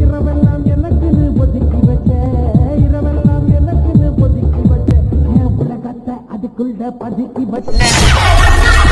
இரவெல்லாம் எனக்குன்னு ஒதுக்கி வச்ச இரவெல்லாம் எனக்குன்னு ஒதுக்கி வச்ச என் உலகத்தை அதுக்குள்ள பதுக்கி வச்ச